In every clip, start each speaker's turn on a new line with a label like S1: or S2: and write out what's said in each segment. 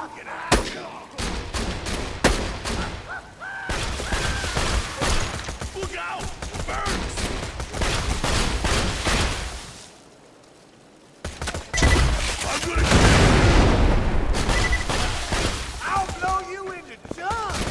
S1: Look out! Birds! I'm gonna... I'll blow you into dust!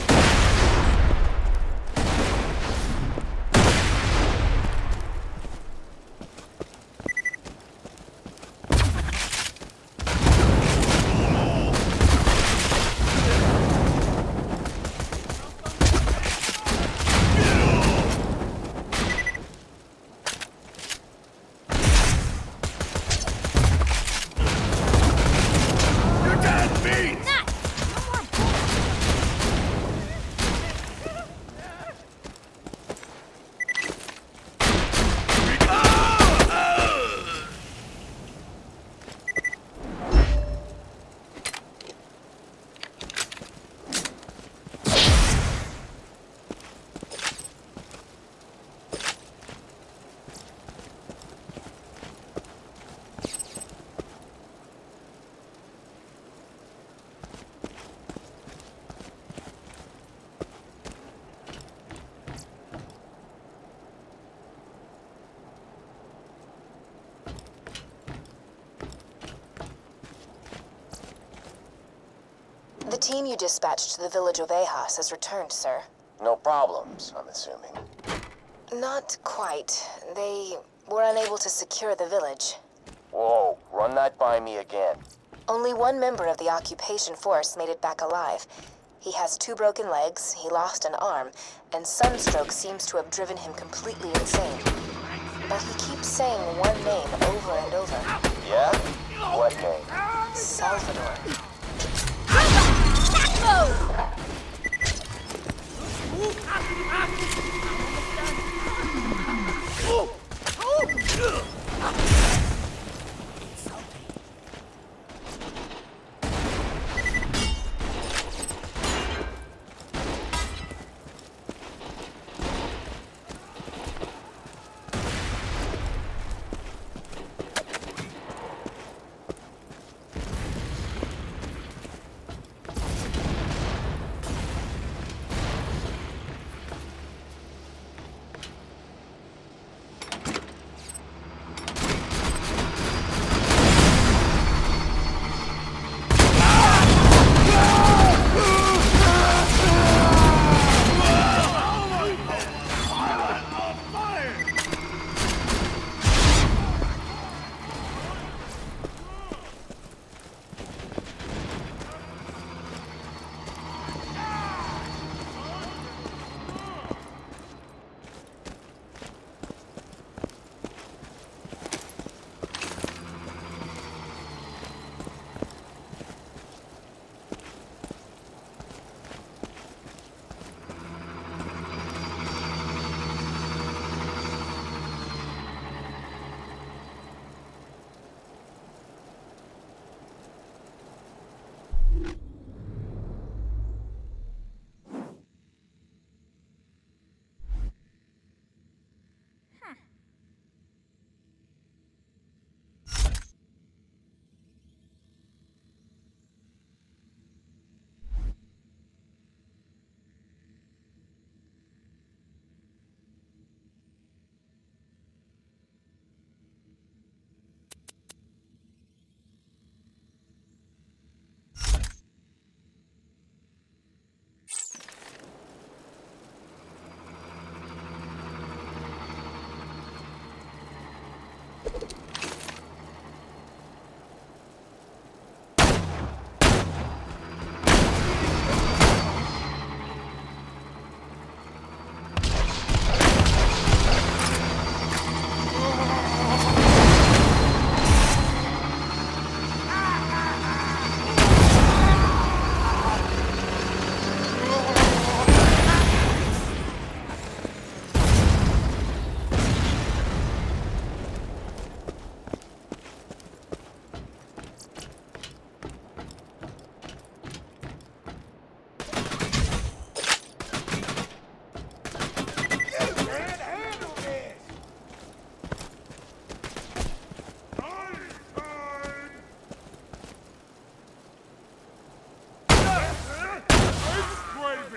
S2: The team you dispatched to the village of Ejas has returned, sir.
S3: No problems, I'm assuming.
S2: Not quite. They were unable to secure the village.
S3: Whoa, run that by me again.
S2: Only one member of the occupation force made it back alive. He has 2 broken legs, he lost an arm, and sunstroke seems to have driven him completely insane. But he keeps saying one name over and over.
S3: Yeah? What name?
S2: Salvador.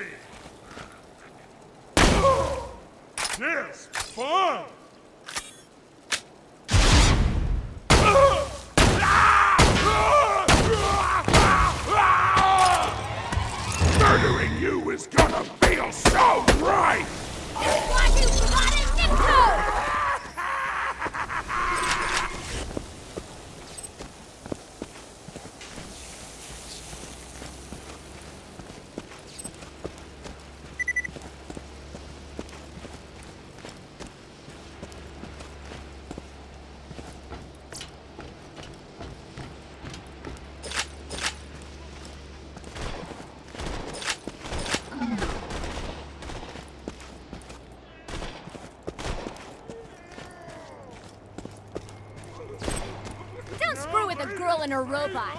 S1: me! This fun! Murdering you is gonna feel so right!
S4: It's like you forgot his zip code! Don't screw with a girl and her robot.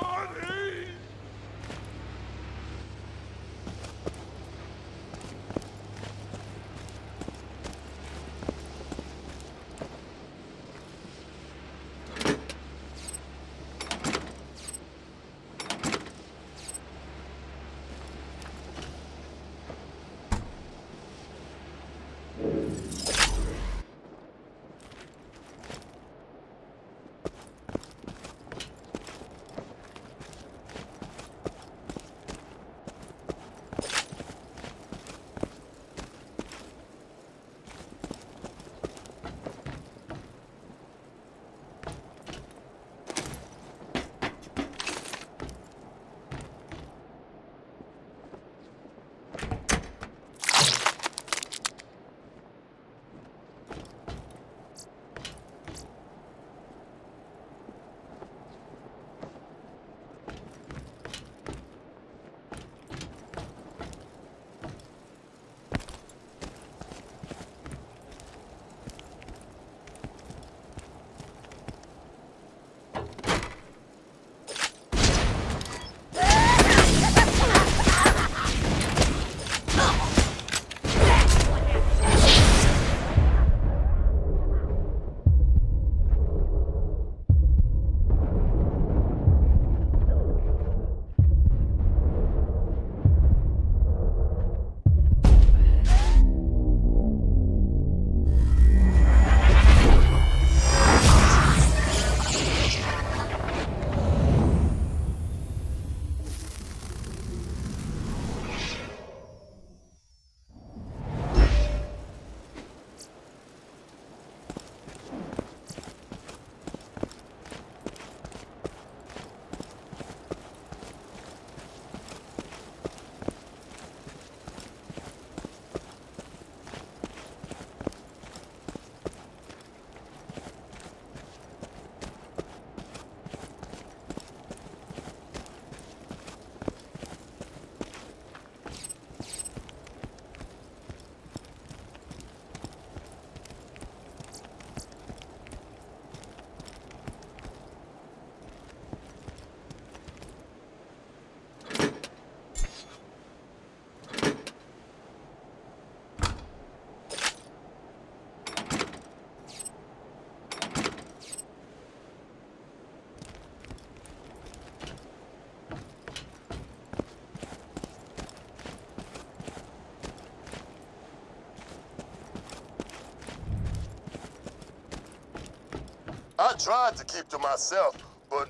S5: I tried to keep to myself, but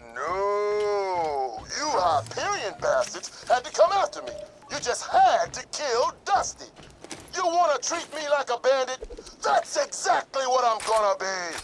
S5: no. You Hyperion bastards had to come after me. You just had to kill Dusty. You want to treat me like a bandit? That's exactly what I'm gonna be.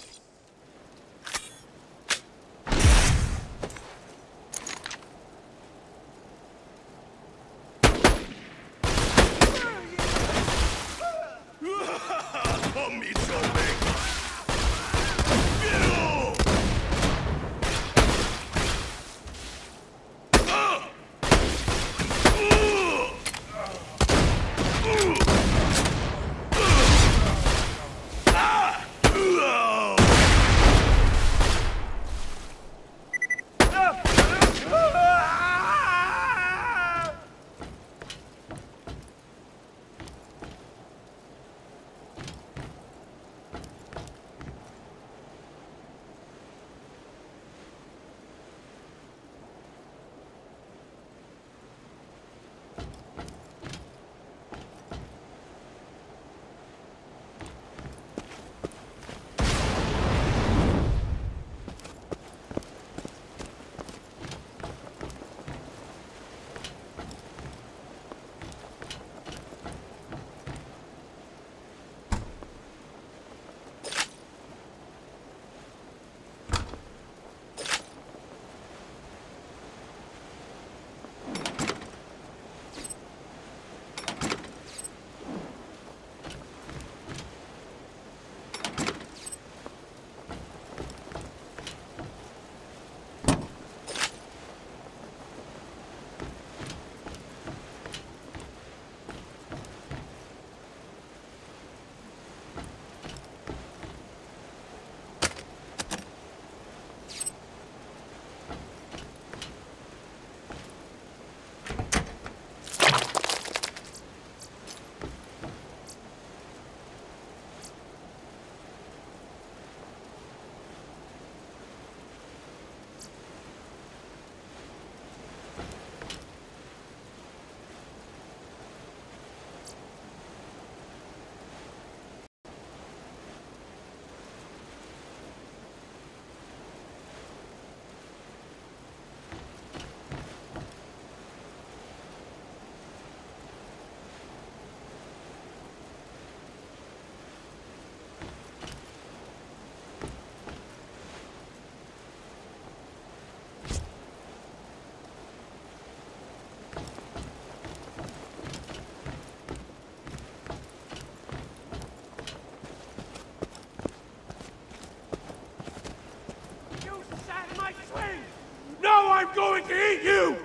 S1: eat you!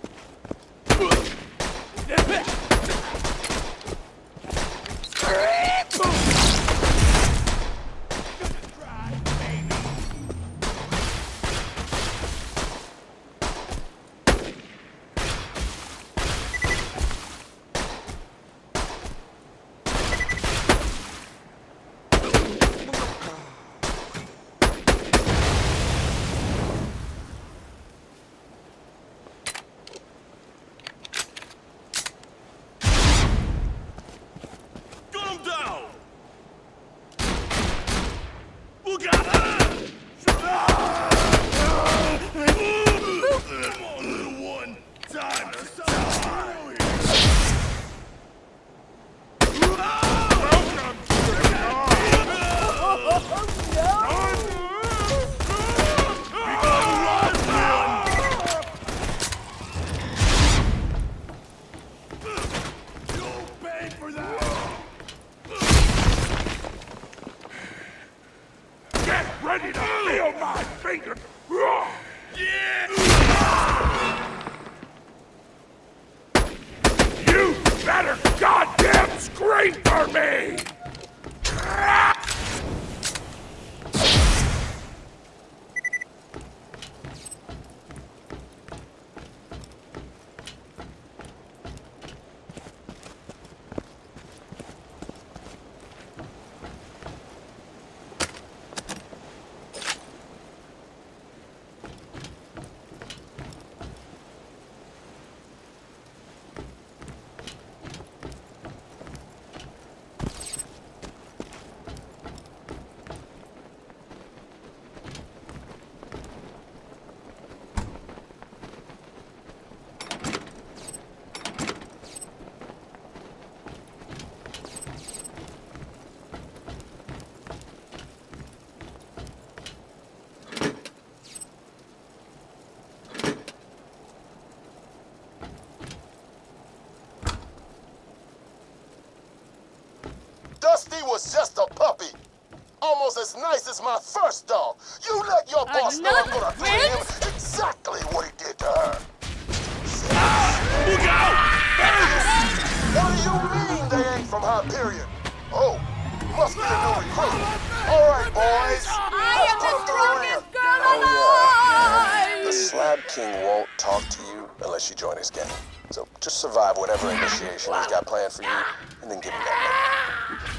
S1: Ready to feel my finger! Yeah! You better goddamn scream for me!
S5: Dusty was just a puppy. Almost as nice as my first dog. You let your boss know I'm gonna do him exactly what he did to her.
S1: Look out!
S5: What do you mean they ain't from Hyperion? Oh, must be a new recruit. All right, boys.
S4: I am the strongest girl alive!
S3: The Slab King won't talk to you unless you join his gang. So just survive whatever initiation he's got planned for you, and then give him that money.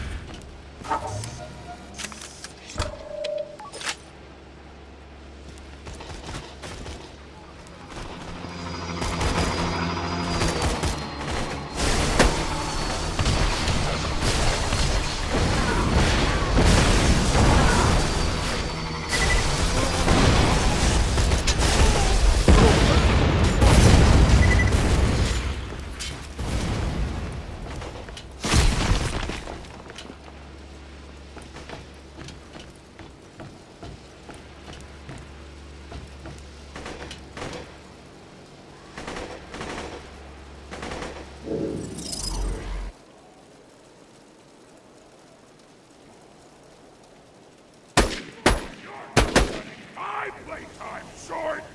S1: My playtime short!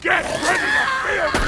S1: Get ready to feel me!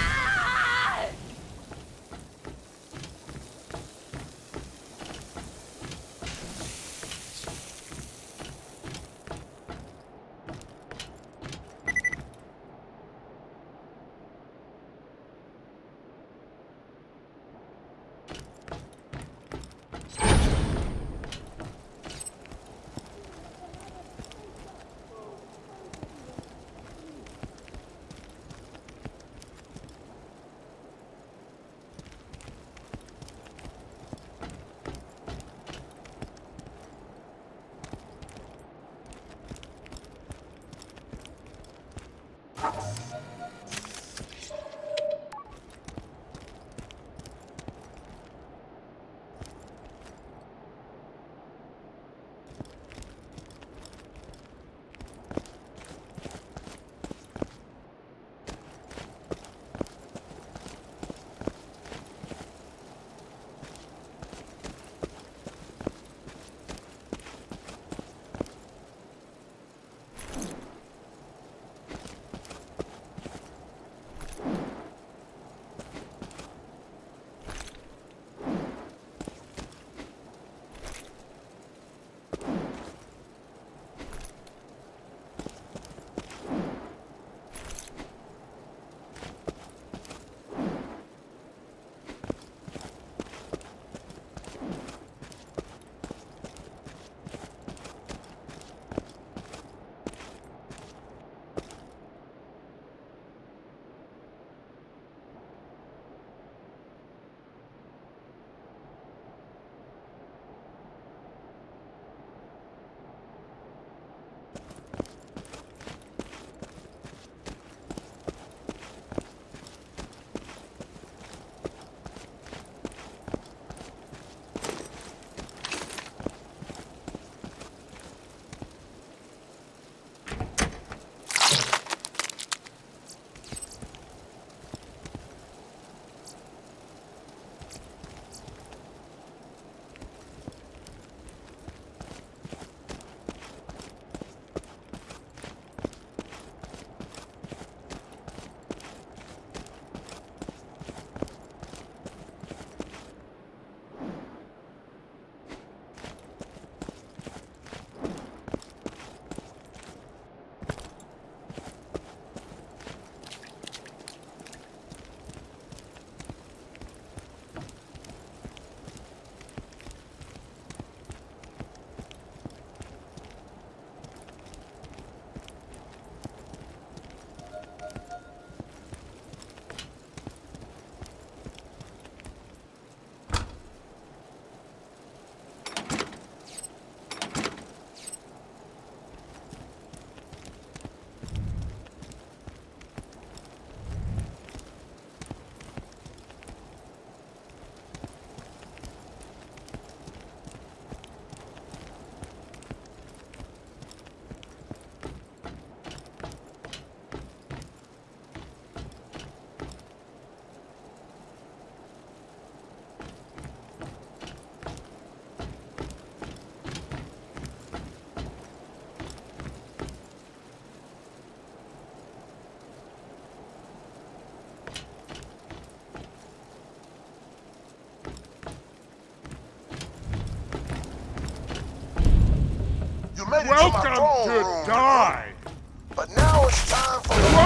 S1: Welcome to die!
S5: But now it's time for the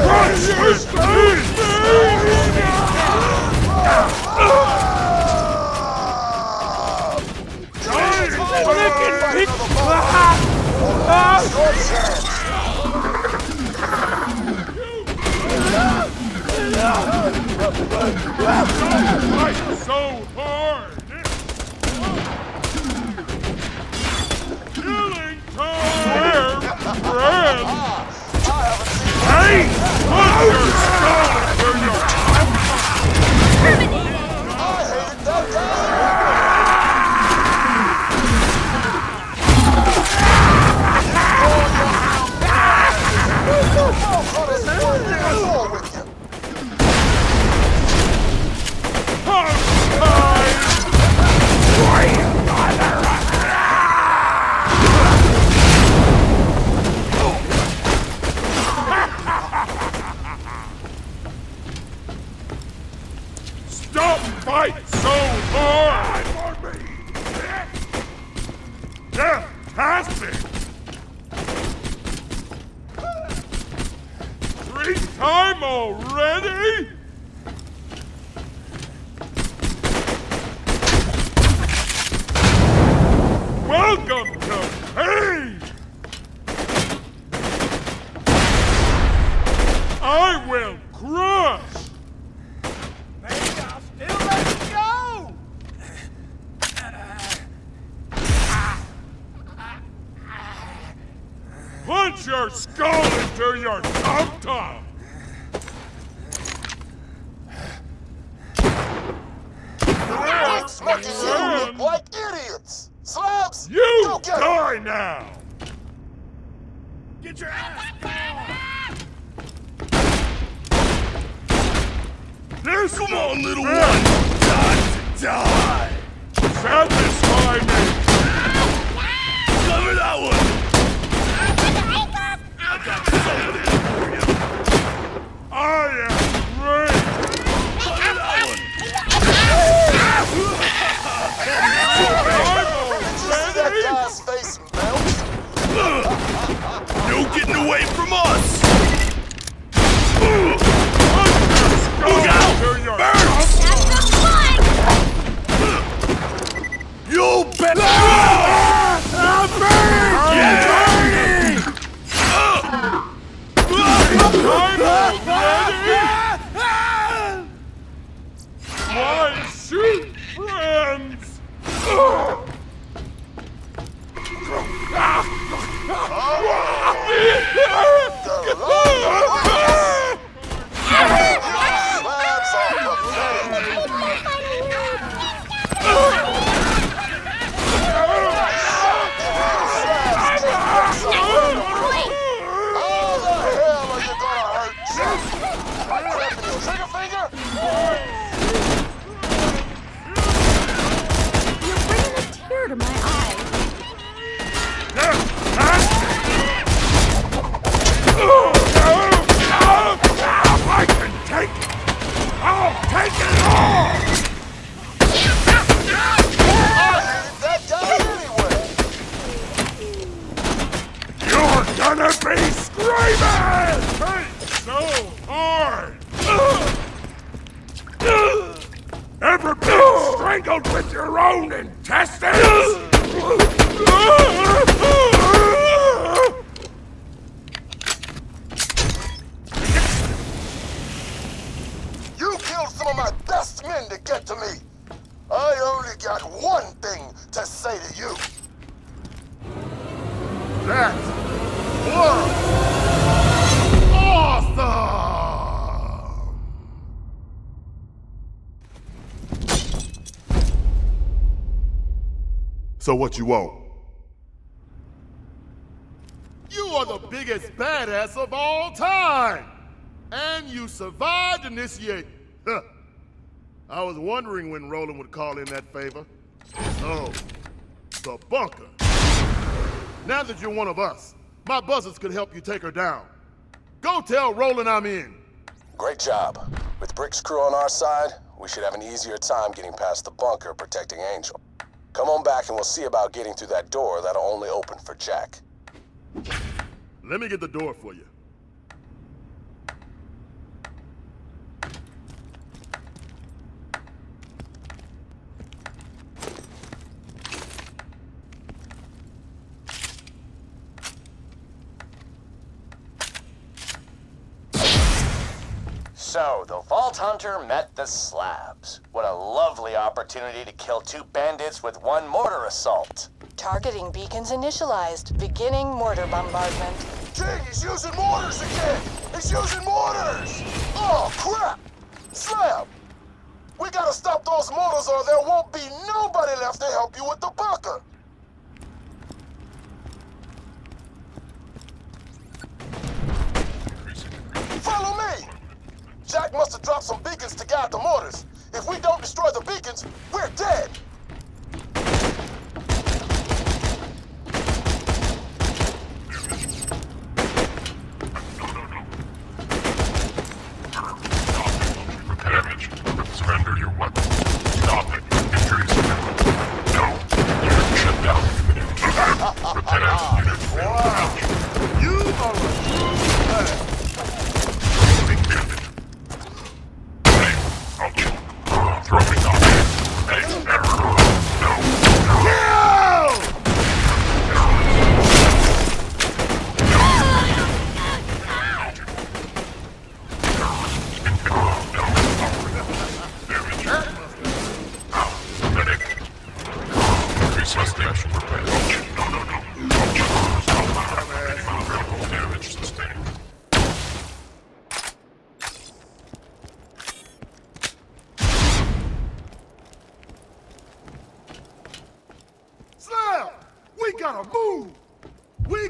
S1: so hard! Killing time! Friend! Hey! Put your stone to your...
S4: Terminated!
S5: I hate that guy! You
S1: fight so hard! For me! Fantastic! 3 times already? Welcome to pain! I will crush!
S4: Maybe I'll still let it go!
S1: Punch your skull into your tum-tum!
S5: Quit making you look like idiots! Slabs,
S1: You
S5: go get 'em.
S1: die now!
S4: Get your ass down!
S1: This come on, little one! Time to die! Satisfy me! Cover that one! I got something for you! I am great! Cover that one!
S5: That guy's face melt.
S1: No getting away from us! Look out! Burns! You bet! I'm burning! Yeah! Why shoot, friends?
S5: Slabs are pathetic. How the hell are you gonna hurt Jack? By cramping his trigger finger?
S6: You're bringing a tear to my eye.
S1: I can take it! I'll take it all!
S5: I hated that guy anyway.
S1: You're gonna be screaming! Hate so hard! Ever been strangled with your own intestines?
S5: You killed some of my best men to get to me. I only got one thing to say to you.
S1: That was awesome!
S7: So what you want?
S8: You are the biggest badass of all time! And you survived initiate. Huh. I was wondering when Roland would call in that favor. Oh, the bunker. Now that you're one of us, my buzzards could help you take her down. Go tell Roland I'm in.
S3: Great job. With Brick's crew on our side, we should have an easier time getting past the bunker protecting Angel. Come on back and we'll see about getting through that door that'll only open for Jack.
S8: Let me get the door for you.
S9: So, the Vault Hunter met the Slabs. What a lovely opportunity to kill 2 bandits with 1 mortar assault.
S2: Targeting beacons initialized. Beginning mortar bombardment.
S5: King, he's using mortars again! He's using mortars! Oh, crap! Slab! We gotta stop those mortars or there won't be nobody left to help you with the bunker! Follow me! Jack must have dropped some beacons to guide the mortars. If we don't destroy the beacons, we're dead!
S1: Damage. Surrender your weapon.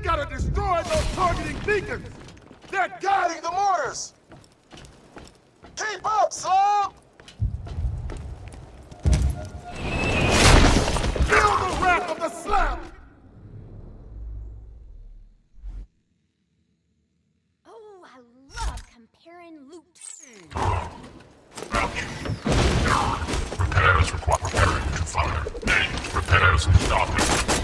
S8: gotta destroy those targeting beacons! They're
S5: Guiding the mortars! Keep up, Slab!
S8: Feel the wrath of the slab!
S6: Oh, I love comparing loot.
S1: Repairs require repairing to fire. Repairs stopping.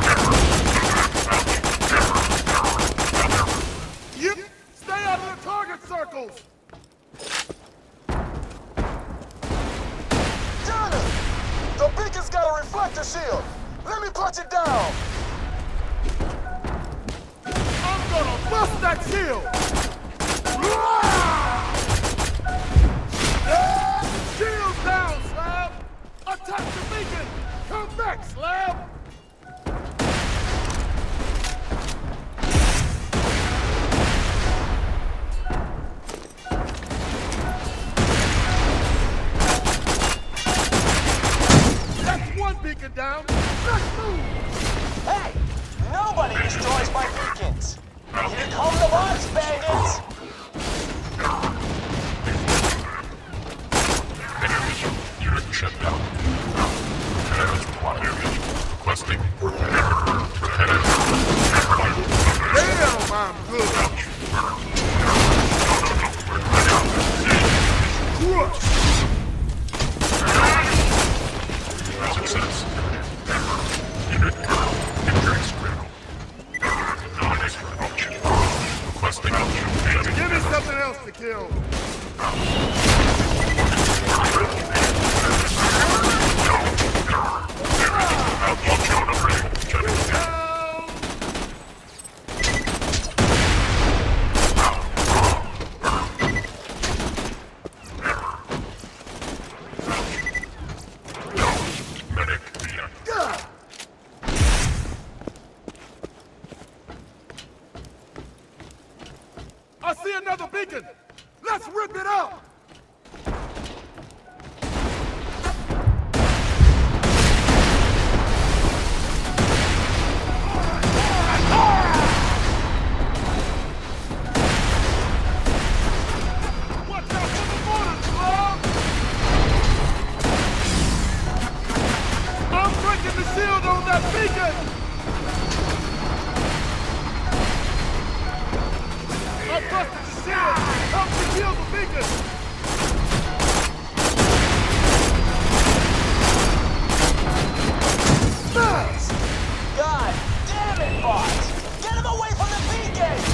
S8: You stay out of the target circles!
S5: Johnny! The beacon's got a reflector shield! Let me punch it down!
S8: I'm gonna bust that shield! Shield down, Slab! Attack the beacon! Come back, Slab! That's one beacon down! Let's move!
S9: Hey! Nobody destroys my beacons! Here come the launch bandits!
S1: Unit shut down. Repairs required. Requesting repair.
S8: Damn, I'm good! Crush!
S1: Success. Unit increase critical. Option. Requesting option.
S8: Give me something else to kill!
S1: Option upgrade. Medic beacon.
S8: I see another beacon! Let's rip it up! Watch out for the mortars, Slab! I'm breaking the shield on that beacon! I busted the shield! Help to kill the beacon! Smash!
S9: God damn it, boss! Get him away from the beacons!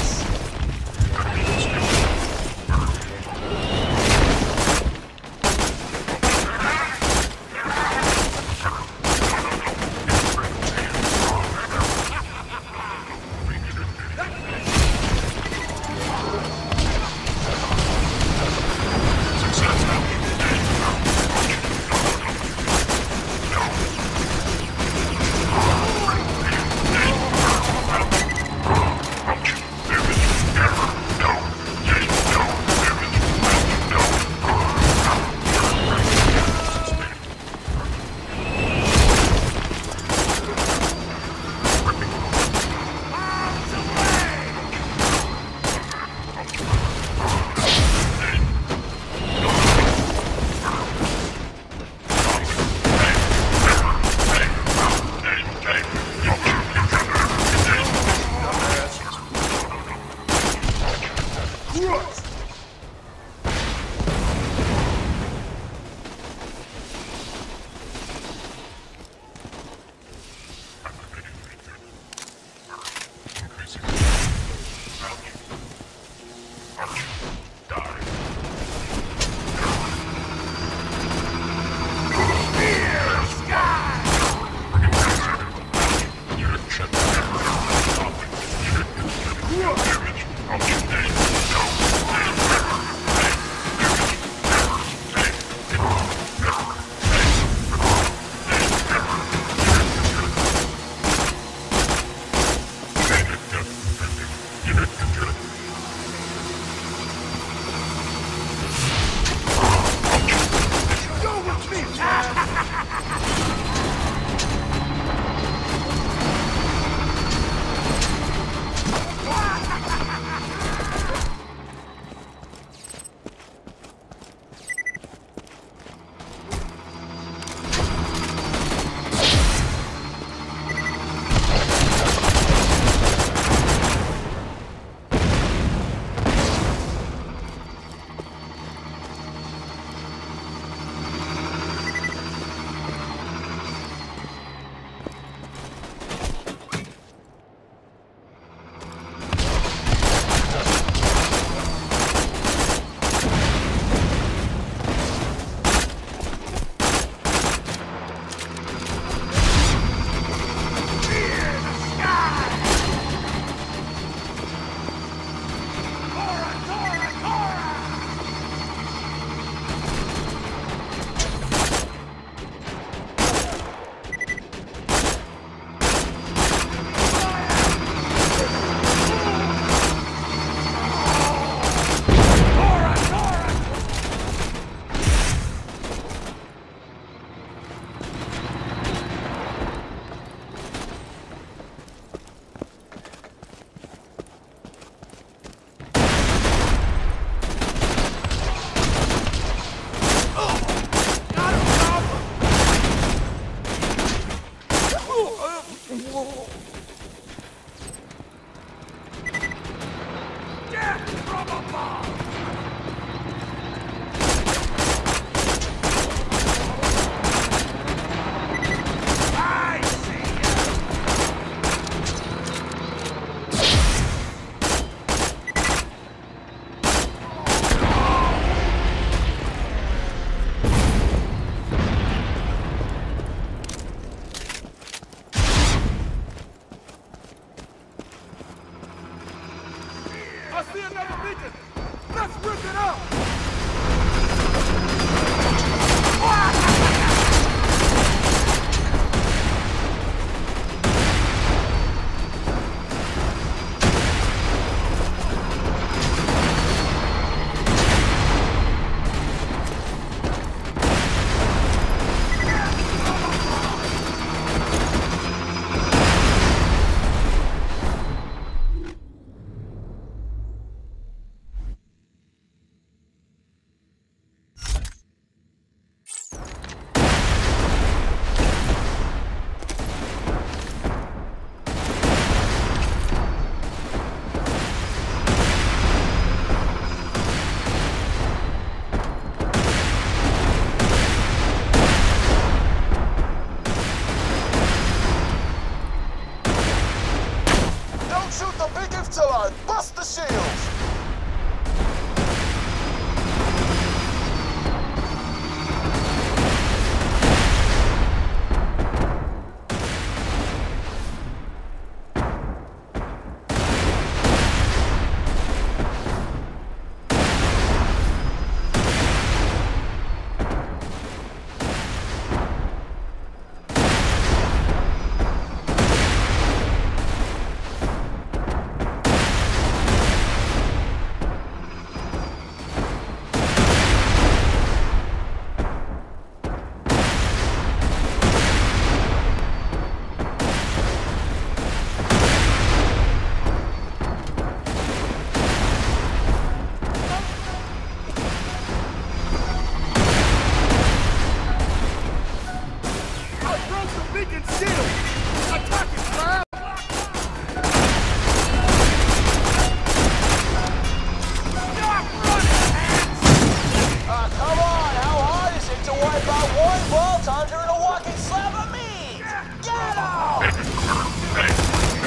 S9: I've got one vault hunter and a walking slab of meat! Get out!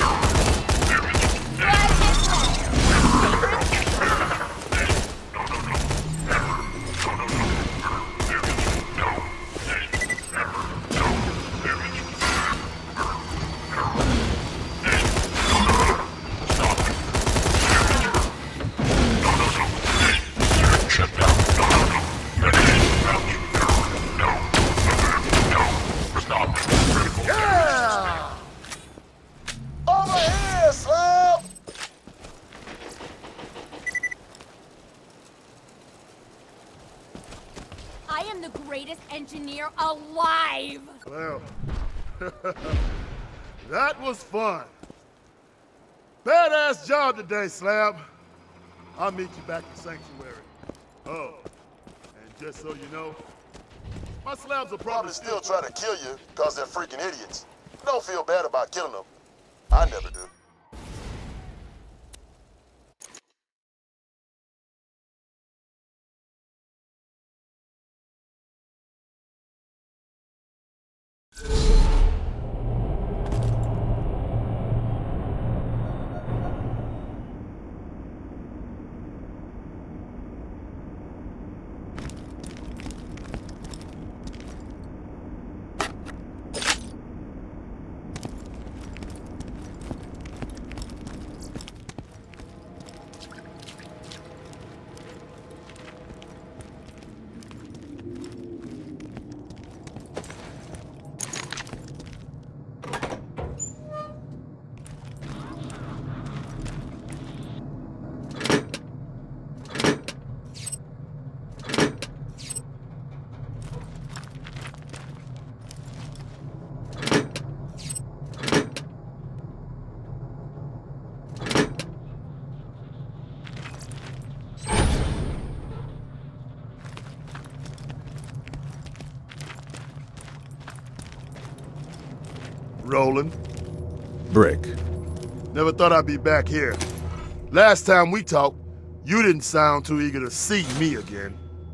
S6: I am the greatest engineer alive!
S8: Well, that was fun. Badass job today, Slab. I'll meet you back in Sanctuary. Oh, and just so you know, my slabs will
S5: Probably still try to kill you because they're freaking idiots. Don't feel bad about killing them. I never do.
S8: Roland.
S3: Brick.
S8: Never thought I'd be back here. Last time we talked, you didn't sound too eager to see me again.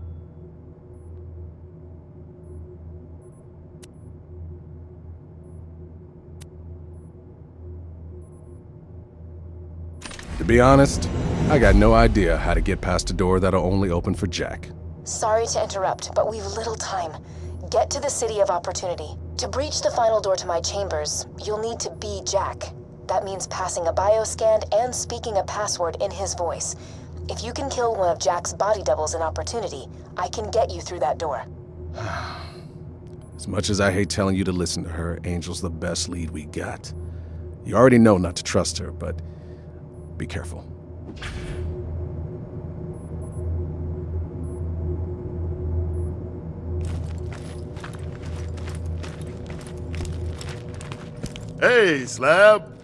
S3: To be honest, I got no idea how to get past a door that'll only open for Jack.
S2: Sorry to interrupt, but we've little time. Get to the City of Opportunity. To breach the final door to my chambers, you'll need to be Jack. That means passing a bioscan and speaking a password in his voice. If you can kill one of Jack's body doubles in Opportunity, I can get you through that door.
S3: As much as I hate telling you to listen to her, Angel's the best lead we got. You already know not to trust her, but be careful.
S8: Hey, Slab.